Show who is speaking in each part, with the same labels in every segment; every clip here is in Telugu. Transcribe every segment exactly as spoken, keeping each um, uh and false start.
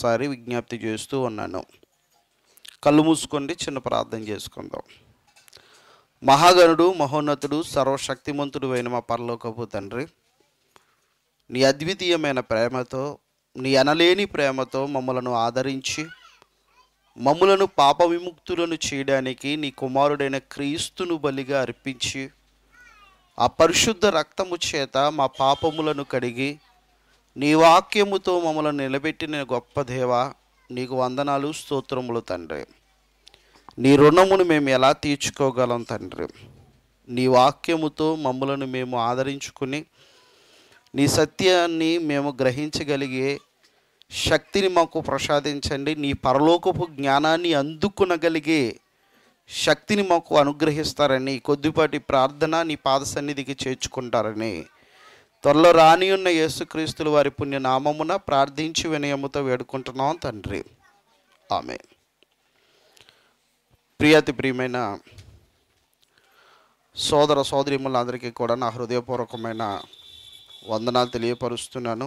Speaker 1: మరొకసారి విజ్ఞప్తి చేస్తూ ఉన్నాను. కళ్ళు మూసుకోండి, చిన్న ప్రార్థన చేసుకుందాం. మహాగణుడు, మహోన్నతుడు, సర్వశక్తిమంతుడు అయిన మా పరలోకపు తండ్రి, నీ అద్వితీయమైన ప్రేమతో, నీ అనలేని ప్రేమతో మమ్మలను ఆదరించి మమ్ములను పాప విముక్తులను చేయడానికి నీ కుమారుడైన క్రీస్తును బలిగా అర్పించి ఆ పరిశుద్ధ రక్తము చేత మా పాపములను కడిగి నీ వాక్యముతో మమ్మల్ని నిలబెట్టిన గొప్ప దేవ, నీకు వందనాలు, స్తోత్రములు తండ్రి. నీ రుణమును మేము ఎలా తీర్చుకోగలం తండ్రి? నీ వాక్యముతో మమ్మలను మేము ఆదరించుకుని నీ సత్యాన్ని మేము గ్రహించగలిగే శక్తిని మాకు ప్రసాదించండి. నీ పరలోకపు జ్ఞానాన్ని అందుకునగలిగే శక్తిని మాకు అనుగ్రహిస్తారని, కొద్దిపాటి ప్రార్థన నీ పాద సన్నిధికి చేర్చుకుంటారని త్వరలో రాని ఉన్న యేసుక్రీస్తుల వారి పుణ్య నామమున ప్రార్థించి వినయముతో వేడుకుంటున్నాం తండ్రి, ఆమేన్. ప్రియాతి ప్రియమైన సోదర సోదరీమణులందరికీ కూడా నా హృదయపూర్వకమైన వందనాలు తెలియపరుస్తున్నాను.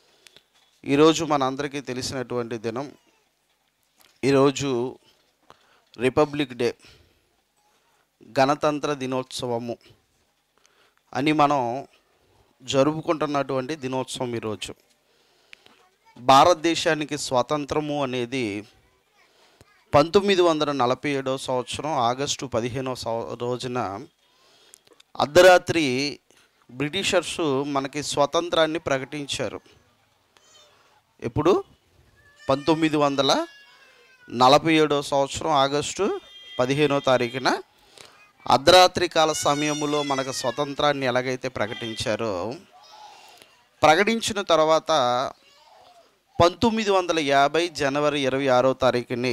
Speaker 1: ఈరోజు మనందరికీ తెలిసినటువంటి దినం. ఈరోజు రిపబ్లిక్ డే, గణతంత్ర దినోత్సవము అని మనం జరుపుకుంటున్నటువంటి దినోత్సవం ఈరోజు. భారతదేశానికి స్వాతంత్రము అనేది పంతొమ్మిది వందల నలభై ఏడవ సంవత్సరం ఆగస్టు పదిహేనవ రోజున అర్ధరాత్రి బ్రిటిషర్సు మనకి స్వాతంత్రాన్ని ప్రకటించారు. ఎప్పుడు? పంతొమ్మిది వందల నలభై ఏడవ సంవత్సరం ఆగస్టు పదిహేనో తారీఖున అర్ధరాత్రి కాల సమయంలో మనకు స్వతంత్రాన్ని ఎలాగైతే ప్రకటించారో, ప్రకటించిన తర్వాత పంతొమ్మిది వందల యాభై జనవరి ఇరవై ఆరో తారీఖుని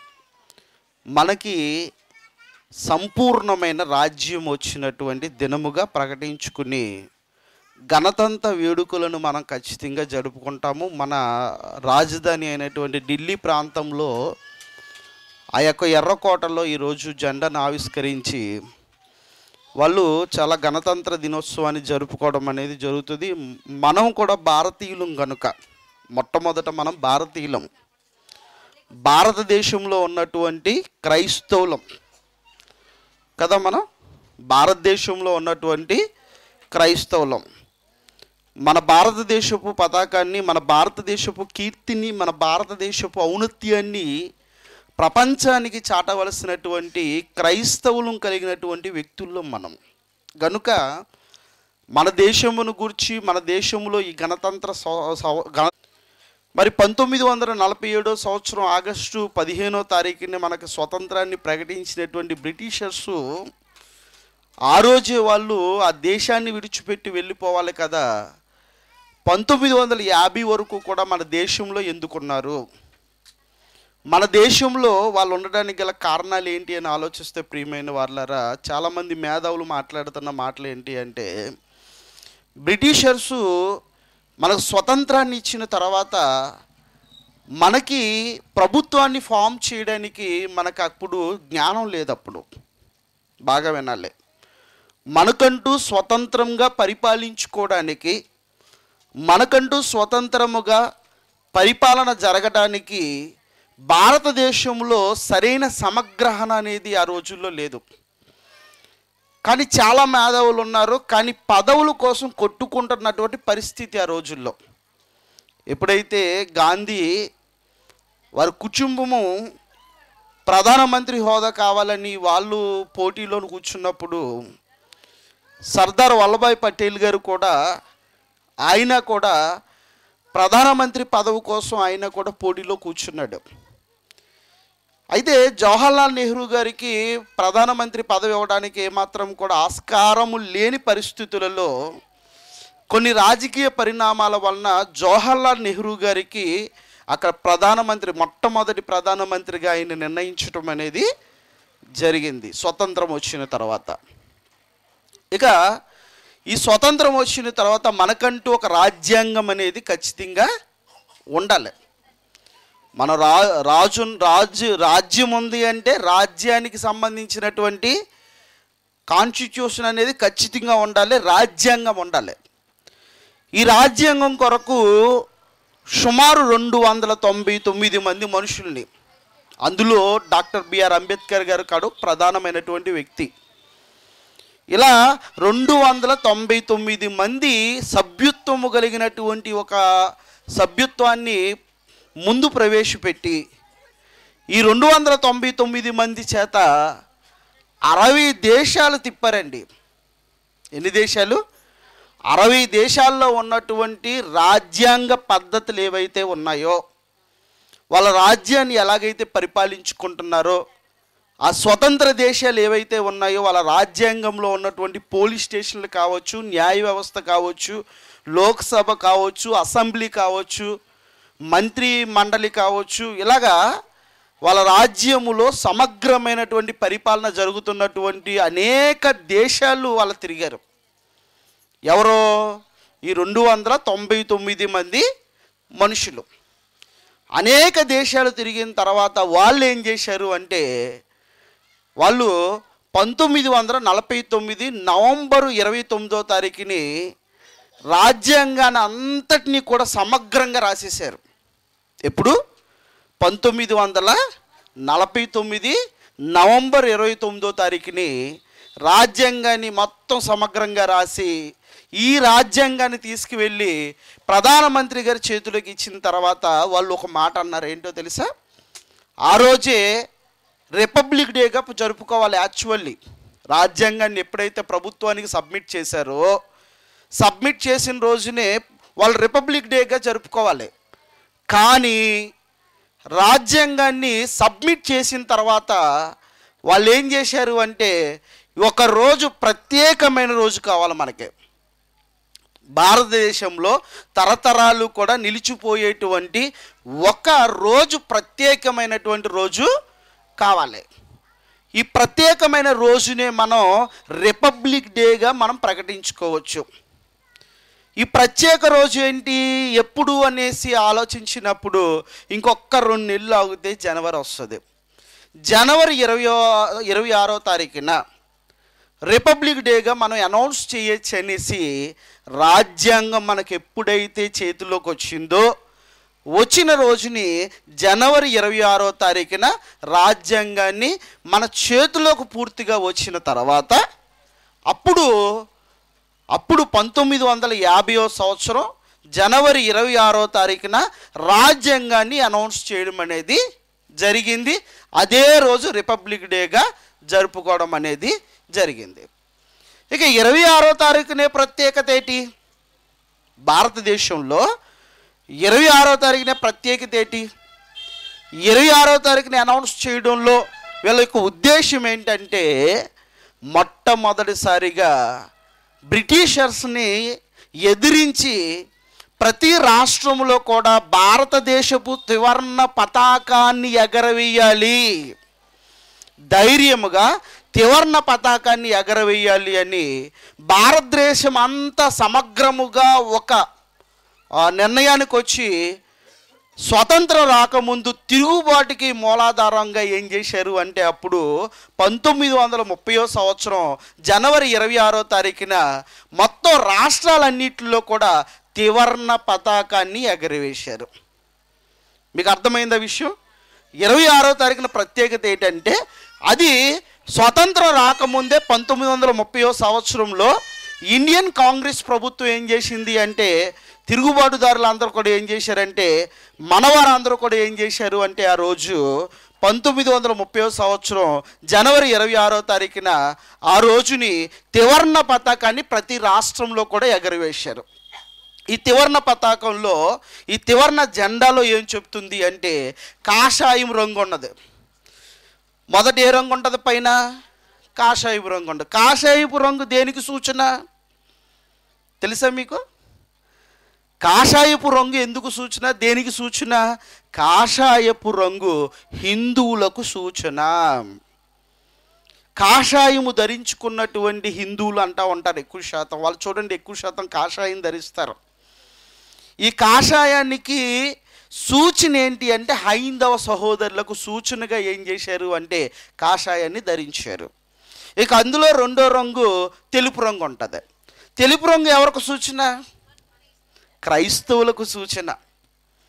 Speaker 1: మనకి సంపూర్ణమైన రాజ్యం వచ్చినటువంటి దినముగా ప్రకటించుకుని గణతంత్ర వేడుకలను మనం ఖచ్చితంగా జరుపుకుంటాము. మన రాజధాని అయినటువంటి ఢిల్లీ ప్రాంతంలో ఆ యొక్క ఎర్రకోటలో ఈరోజు జెండాను ఆవిష్కరించి వాళ్ళు చాలా గణతంత్ర దినోత్సవాన్ని జరుపుకోవడం అనేది జరుగుతుంది. మనం కూడా భారతీయులం కనుక, మొట్టమొదట మనం భారతీయులం, భారతదేశంలో ఉన్నటువంటి క్రైస్తవులం కదా. మనం భారతదేశంలో ఉన్నటువంటి క్రైస్తవులం. మన భారతదేశపు పతాకాన్ని, మన భారతదేశపు కీర్తిని, మన భారతదేశపు ఔన్నత్యాన్ని ప్రపంచానికి చాటవలసినటువంటి క్రైస్తవులం కలిగినటువంటి వ్యక్తుల్లో మనం గనుక మన దేశమును గురించి, మన దేశంలో ఈ గణతంత్ర గణ మరి పంతొమ్మిది వందల నలభై ఏడో సంవత్సరం ఆగస్టు పదిహేనో తారీఖున మనకు స్వతంత్రాన్ని ప్రకటించినటువంటి బ్రిటిషర్సు ఆ రోజే వాళ్ళు ఆ దేశాన్ని విడిచిపెట్టి వెళ్ళిపోవాలి కదా. పంతొమ్మిది వందల యాభై వరకు కూడా మన దేశంలో ఎందుకున్నారు? మన దేశంలో వాళ్ళు ఉండడానికి గల కారణాలు ఏంటి అని ఆలోచిస్తే, ప్రియమైన వాళ్ళారా, చాలామంది మేధావులు మాట్లాడుతున్న మాటలు ఏంటి అంటే, బ్రిటిషర్సు మనకు స్వతంత్రాన్ని ఇచ్చిన తర్వాత మనకి ప్రభుత్వాన్ని ఫామ్ చేయడానికి మనకు అప్పుడు జ్ఞానం లేదు. అప్పుడు బాగా వినాలి, మనకంటూ స్వతంత్రంగా పరిపాలించుకోవడానికి, మనకంటూ స్వతంత్రముగా పరిపాలన జరగడానికి భారతదేశంలో సరైన సమగ్రహణ అనేది ఆ రోజుల్లో లేదు. కానీ చాలా మేధావులు ఉన్నారు, కానీ పదవుల కోసం కొట్టుకుంటున్నటువంటి పరిస్థితి ఆ రోజుల్లో. ఎప్పుడైతే గాంధీ వారి కుటుంబము ప్రధానమంత్రి హోదా కావాలని వాళ్ళు పోటీలో కూర్చున్నప్పుడు, సర్దార్ వల్లభాయ్ పటేల్ గారు కూడా, ఆయన కూడా ప్రధానమంత్రి పదవి కోసం ఆయన కూడా పోటీలో కూర్చున్నాడు. అయితే జవహర్లాల్ నెహ్రూ గారికి ప్రధానమంత్రి పదవి ఇవ్వడానికి ఏమాత్రం కూడా ఆస్కారము లేని పరిస్థితులలో కొన్ని రాజకీయ పరిణామాల వలన జవహర్లాల్ నెహ్రూ గారికి అక్కడ ప్రధానమంత్రి, మొట్టమొదటి ప్రధానమంత్రిగా ఆయన నిర్ణయించడం అనేది జరిగింది స్వతంత్రం వచ్చిన తర్వాత. ఇక ఈ స్వతంత్రం వచ్చిన తర్వాత మనకంటూ ఒక రాజ్యాంగం అనేది ఖచ్చితంగా ఉండాలి. మన రా రాజు రాజ్య రాజ్యం ఉంది అంటే రాజ్యానికి సంబంధించినటువంటి కాన్స్టిట్యూషన్ అనేది ఖచ్చితంగా ఉండాలి, రాజ్యాంగం ఉండాలి. ఈ రాజ్యాంగం కొరకు సుమారు రెండు వందల తొంభై తొమ్మిది మంది మనుషుల్ని, అందులో డాక్టర్ బిఆర్ అంబేద్కర్ గారు కాడు ప్రధానమైనటువంటి వ్యక్తి. ఇలా రెండు వందల తొంభై తొమ్మిది మంది సభ్యత్వము కలిగినటువంటి ఒక సభ్యత్వాన్ని ముందు ప్రవేశపెట్టి ఈ రెండు వందల తొంభై తొమ్మిది మంది చేత అరవై దేశాలు తిప్పారండి. ఎన్ని దేశాలు? అరవై దేశాల్లో ఉన్నటువంటి రాజ్యాంగ పద్ధతులు ఏవైతే ఉన్నాయో, వాళ్ళ రాజ్యాన్ని ఎలాగైతే పరిపాలించుకుంటున్నారో, ఆ స్వతంత్ర దేశాలు ఏవైతే ఉన్నాయో వాళ్ళ రాజ్యాంగంలో ఉన్నటువంటి పోలీస్ స్టేషన్లు కావచ్చు, న్యాయ వ్యవస్థ కావచ్చు, లోక్సభ కావచ్చు, అసెంబ్లీ కావచ్చు, మంత్రి మండలి కావచ్చు, ఇలాగా వాళ్ళ రాజ్యములో సమగ్రమైనటువంటి పరిపాలన జరుగుతున్నటువంటి అనేక దేశాలు వాళ్ళు తిరిగారు. ఎవరో ఈ రెండు వందల తొంభై తొమ్మిది మంది మనుషులు అనేక దేశాలు తిరిగిన తర్వాత వాళ్ళు ఏం చేశారు అంటే, వాళ్ళు పంతొమ్మిది వందల నలభై తొమ్మిది నవంబరు ఇరవై తొమ్మిదో తారీఖుని రాజ్యాంగాన్ని అంతటినీ కూడా సమగ్రంగా రాసేశారు. ఎప్పుడు? పంతొమ్మిది వందల నలభై తొమ్మిది నవంబర్ ఇరవై తొమ్మిదో తారీఖుని రాజ్యాంగాన్ని మొత్తం సమగ్రంగా రాసి ఈ రాజ్యాంగాన్ని తీసుకువెళ్ళి ప్రధానమంత్రి గారి చేతులకు ఇచ్చిన తర్వాత వాళ్ళు ఒక మాట అన్నారు. ఏంటో తెలుసా? ఆ రోజే రిపబ్లిక్ డేగా జరుపుకోవాలి. యాక్చువల్లీ రాజ్యాంగాన్ని ఎప్పుడైతే ప్రభుత్వానికి సబ్మిట్ చేశారో, సబ్మిట్ చేసిన రోజునే వాళ్ళు రిపబ్లిక్ డేగా జరుపుకోవాలి. కానీ రాజ్యాంగాన్ని సబ్మిట్ చేసిన తర్వాత వాళ్ళు ఏం చేశారు అంటే, ఒక రోజు ప్రత్యేకమైన రోజు కావాలి మనకి. భారతదేశంలో తరతరాలు కూడా నిలిచిపోయేటువంటి ఒక రోజు, ప్రత్యేకమైనటువంటి రోజు కావాలి. ఈ ప్రత్యేకమైన రోజునే మనం రిపబ్లిక్ డేగా మనం ప్రకటించుకోవచ్చు. ఈ ప్రత్యేక రోజు ఏంటి, ఎప్పుడు అనేసి ఆలోచించినప్పుడు ఇంకొక రెండు నెలలు ఆగితే జనవరి వస్తుంది. జనవరి ఇరవై ఇరవై ఆరో తారీఖున రిపబ్లిక్ డేగా మనం అనౌన్స్ చేయొచ్చు అనేసి రాజ్యాంగం మనకు ఎప్పుడైతే చేతిలోకి వచ్చిందో, వచ్చిన రోజుని జనవరి ఇరవై ఆరో తారీఖున రాజ్యాంగాన్ని మన చేతిలోకి పూర్తిగా వచ్చిన తర్వాత అప్పుడు అప్పుడు పంతొమ్మిది వందల యాభైవ సంవత్సరం జనవరి ఇరవై ఆరో తారీఖున రాజ్యాంగాన్ని అనౌన్స్ చేయడం అనేది జరిగింది. అదే రోజు రిపబ్లిక్ డేగా జరుపుకోవడం అనేది జరిగింది. ఇక ఇరవై ఆరో తారీఖునే ప్రత్యేకత ఏంటి? భారతదేశంలో ఇరవై ఆరో తారీఖునే ప్రత్యేకత ఏంటి? ఇరవై ఆరో తారీఖుని అనౌన్స్ చేయడంలో వీళ్ళ యొక్క ఉద్దేశం ఏంటంటే, మొట్టమొదటిసారిగా బ్రిటిషర్స్ని ఎదిరించి ప్రతి రాష్ట్రంలో కూడా భారతదేశపు త్రివర్ణ పతాకాన్ని ఎగరవేయాలి, ధైర్యముగా త్రివర్ణ పతాకాన్ని ఎగరవేయాలి అని భారతదేశం అంతా సమగ్రముగా ఒక నిర్ణయానికి వచ్చి, స్వతంత్రం రాకముందు తిరుగుబాటుకి మూలాధారంగా ఏం చేశారు అంటే, అప్పుడు పంతొమ్మిది వందల ముప్పయో సంవత్సరం జనవరి ఇరవై ఆరో తారీఖున మొత్తం రాష్ట్రాలన్నింటిలో కూడా త్రివర్ణ పతాకాన్ని ఎగరవేశారు. మీకు అర్థమైందా విషయం? ఇరవై ఆరో తారీఖున ప్రత్యేకత ఏంటంటే, అది స్వతంత్రం రాకముందే పంతొమ్మిది వందల ముప్పయో సంవత్సరంలో ఇండియన్ కాంగ్రెస్ ప్రభుత్వం ఏం చేసింది అంటే, తిరుగుబాటుదారులు అందరూ కూడా ఏం చేశారంటే, మనవారందరూ కూడా ఏం చేశారు అంటే, ఆ రోజు పంతొమ్మిది వందల ముప్పై సంవత్సరం జనవరి ఇరవై ఆరో తారీఖున ఆ రోజుని త్రివర్ణ పతాకాన్ని ప్రతి రాష్ట్రంలో కూడా ఎగరవేశారు. ఈ త్రివర్ణ పతాకంలో, ఈ త్రివర్ణ జెండాలో ఏం చెప్తుంది అంటే, కాషాయం రంగు ఉన్నది. మొదట ఏ రంగు ఉంటుంది? పైన కాషాయపు రంగు ఉంటుంది. కాషాయపు రంగు దేనికి సూచన తెలుసా మీకు? కాషాయపు రంగు ఎందుకు సూచన, దేనికి సూచన? కాషాయపు రంగు హిందువులకు సూచన. కాషాయము ధరించుకున్నటువంటి హిందువులు అంటూ ఉంటారు ఎక్కువ శాతం. వాళ్ళు చూడండి, ఎక్కువ శాతం కాషాయం ధరిస్తారు. ఈ కాషాయానికి సూచన ఏంటి అంటే, హైందవ సహోదరులకు సూచనగా ఏం చేశారు అంటే కాషాయాన్ని ధరించారు. ఇక అందులో రెండో రంగు తెలుపు రంగు ఉంటుంది. తెలుపు రంగు ఎవరికి సూచన? క్రైస్తవులకు సూచన.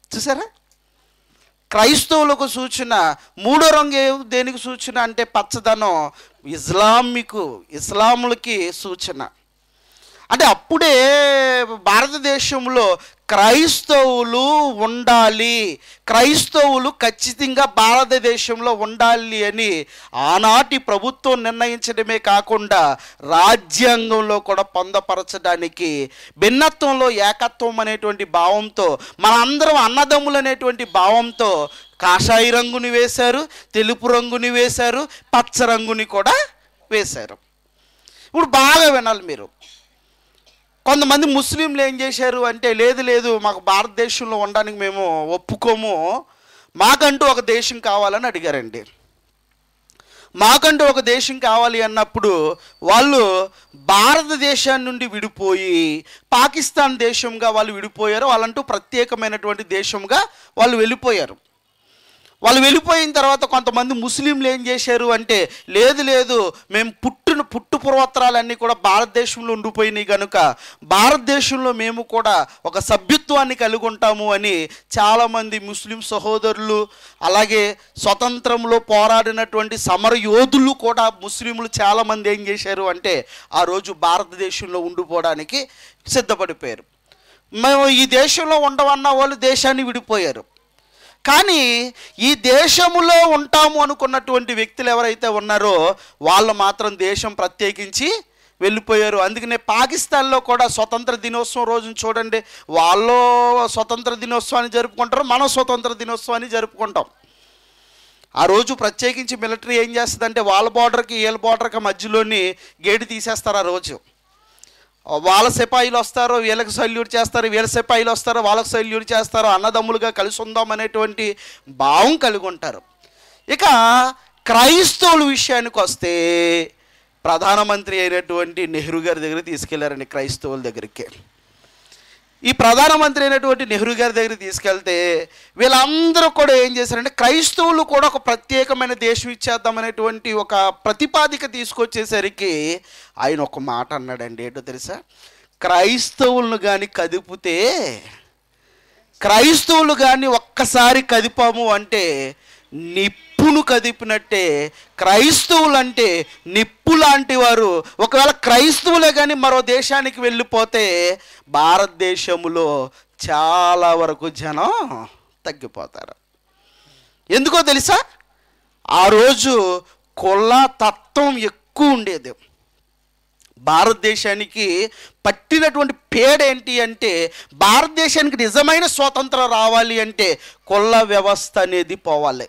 Speaker 1: చూసారా? క్రైస్తవులకు సూచన. మూడో రంగు దేనికి సూచన అంటే పచ్చదనం, ఇస్లామికు ఇస్లాములకి సూచన. అంటే అప్పుడే భారతదేశంలో క్రైస్తవులు ఉండాలి, క్రైస్తవులు ఖచ్చితంగా భారతదేశంలో ఉండాలి అని ఆనాటి ప్రభుత్వం నిర్ణయించడమే కాకుండా రాజ్యాంగంలో కూడా పొందపరచడానికి, భిన్నత్వంలో ఏకత్వం అనేటువంటి భావంతో, మనందరం అన్నదమ్ములు అనేటువంటి భావంతో కాషాయ రంగుని వేశారు, తెలుపు రంగుని వేశారు, పచ్చ రంగుని కూడా వేశారు. ఇప్పుడు బాగా వినాలి మీరు. కొంతమంది ముస్లింలు ఏం చేశారు అంటే, లేదు లేదు మాకు భారతదేశంలో ఉండడానికి మేము ఒప్పుకోము, మాకంటూ ఒక దేశం కావాలని అడిగారండి. మాకంటూ ఒక దేశం కావాలి అన్నప్పుడు వాళ్ళు భారతదేశాన్ని నుండి విడిపోయి పాకిస్తాన్ దేశంగా వాళ్ళు విడిపోయారు. వాళ్ళంటూ ప్రత్యేకమైనటువంటి దేశంగా వాళ్ళు వెళ్ళిపోయారు. వాళ్ళు వెళ్ళిపోయిన తర్వాత కొంతమంది ముస్లింలు ఏం చేశారు అంటే, లేదు లేదు మేము పుట్టున పుట్టు పూర్వోత్తరాలన్నీ కూడా భారతదేశంలో ఉండిపోయినాయి కనుక భారతదేశంలో మేము కూడా ఒక సభ్యత్వాన్ని కలిగి ఉంటాము అని చాలామంది ముస్లిం సహోదరులు, అలాగే స్వతంత్రంలో పోరాడినటువంటి సమర యోధులు కూడా ముస్లింలు చాలామంది ఏం చేశారు అంటే ఆ రోజు భారతదేశంలో ఉండిపోవడానికి సిద్ధపడిపోయారు. మేము ఈ దేశంలో ఉండవన్న వాళ్ళు దేశాన్ని విడిపోయారు. కానీ ఈ దేశంలో ఉంటాము అనుకున్నటువంటి వ్యక్తులు ఎవరైతే ఉన్నారో వాళ్ళు మాత్రం దేశం ప్రత్యేకించి వెళ్ళిపోయారు. అందుకనే పాకిస్తాన్లో కూడా స్వతంత్ర దినోత్సవం రోజున చూడండి, వాళ్ళు స్వతంత్ర దినోత్సవాన్ని జరుపుకుంటారు, మనం స్వతంత్ర దినోత్సవాన్ని జరుపుకుంటాం. ఆ రోజు ప్రత్యేకించి మిలిటరీ ఏం చేస్తుందంటే వాళ్ళ బార్డర్కి వీళ్ళ బార్డర్కి మధ్యలోని గేటు తీసేస్తారు. ఆ రోజు వాళ్ళ సిపాయిలు వస్తారు, వీళ్ళకి సల్యూట్ చేస్తారు, వీళ్ళ సిపాయిలు వస్తారు, వాళ్ళకి సల్యూట్ చేస్తారు, అన్నదమ్ములుగా కలిసి ఉందాం అనేటువంటి భావం కలిగి ఉంటారు. ఇక క్రైస్తవుల విషయానికి వస్తే ప్రధానమంత్రి అయినటువంటి నెహ్రూ గారి దగ్గరికి తీసుకెళ్లారండి. క్రైస్తవుల దగ్గరికి ఈ ప్రధానమంత్రి అయినటువంటి నెహ్రూ గారి దగ్గరికి తీసుకెళ్తే వీళ్ళందరూ కూడా ఏం చేశారంటే క్రైస్తవులు కూడా ఒక ప్రత్యేకమైన దేశం ఇచ్చేద్దామనేటువంటి ఒక ప్రతిపాదిక తీసుకొచ్చేసరికి ఆయన ఒక మాట అన్నాడండి. ఏంటో తెలుసా? క్రైస్తవులను కానీ కదిపితే, క్రైస్తవులు కానీ ఒక్కసారి కదిపాము అంటే నిప్పును కదిపినట్టే. క్రైస్తవులు అంటే నిప్పు లాంటి వారు. ఒకవేళ క్రైస్తవులే కానీ మరో దేశానికి వెళ్ళిపోతే భారతదేశంలో చాలా వరకు జనం తగ్గిపోతారు. ఎందుకో తెలుసా? ఆ రోజు కుల తత్వం ఎక్కువ ఉండేది. భారతదేశానికి పట్టినటువంటి పేడ ఏంటి అంటే, భారతదేశానికి నిజమైన స్వాతంత్రం రావాలి అంటే కుల వ్యవస్థ అనేది పోవాలి.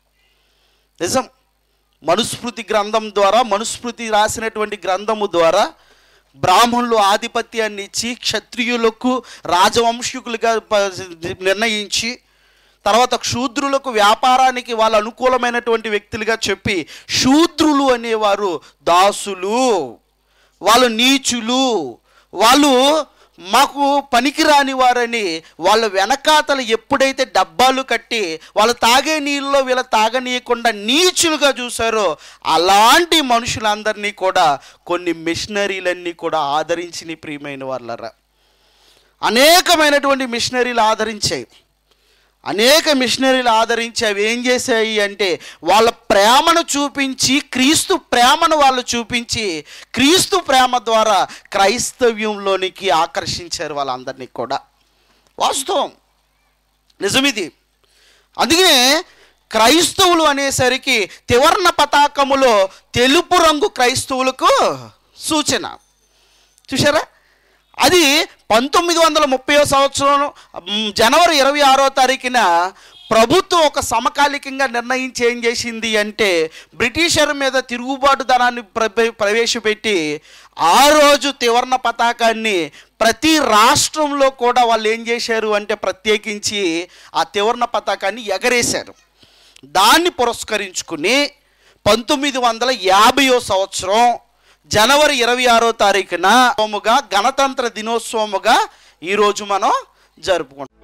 Speaker 1: నిజం. మనుస్మృతి గ్రంథం ద్వారా, మనుస్మృతి రాసినటువంటి గ్రంథము ద్వారా బ్రాహ్మణులు ఆధిపత్యాన్ని ఇచ్చి క్షత్రియులకు రాజవంశీకులుగా నిర్ణయించి, తర్వాత శూద్రులకు వ్యాపారానికి వాళ్ళ అనుకూలమైనటువంటి వ్యక్తులుగా చెప్పి, శూద్రులు అనేవారు దాసులు, వాళ్ళు నీచులు, వాళ్ళు మాకు పనికిరాని వారని వాళ్ళ వెనకాతలు ఎప్పుడైతే డబ్బాలు కట్టి వాళ్ళు తాగే నీళ్ళలో వీళ్ళ తాగనీయకుండా నీచులుగా చూశారో అలాంటి మనుషులందరినీ కూడా కొన్ని మిషనరీలన్నీ కూడా ఆదరించిన ప్రియమైన వాళ్ళరా. అనేకమైనటువంటి మిషనరీలు ఆదరించాయి. అనేక మిషనరీలు ఆదరించి అవి ఏం చేశాయి అంటే వాళ్ళ ప్రేమను చూపించి, క్రీస్తు ప్రేమను వాళ్ళు చూపించి, క్రీస్తు ప్రేమ ద్వారా క్రైస్తవ్యంలోనికి ఆకర్షించారు వాళ్ళందరినీ కూడా. వాస్తవం, నిజమిది. అందుకనే క్రైస్తవులు అనేసరికి త్రివర్ణ పతాకములో తెలుపు రంగు క్రైస్తవులకు సూచన. చూసారా? అది పంతొమ్మిది వందల ముప్పై సంవత్సరం జనవరి ఇరవై ఆరో తారీఖున ప్రభుత్వం ఒక సమకాలికంగా నిర్ణయించి ఏం చేసింది అంటే బ్రిటిషర్ మీద తిరుగుబాటు ధనాన్ని ప్రవేశపెట్టి ఆ రోజు త్రివర్ణ పతాకాన్ని ప్రతి రాష్ట్రంలో కూడా వాళ్ళు ఏం చేశారు అంటే ప్రత్యేకించి ఆ త్రివర్ణ పతాకాన్ని ఎగరేశారు. దాన్ని పురస్కరించుకుని పంతొమ్మిది వందల యాభైవ సంవత్సరం జనవరి ఇరవై ఆరో తారీఖున గణతంత్ర దినోత్సవముగా ఈరోజు మనం జరుపుకుంటాం.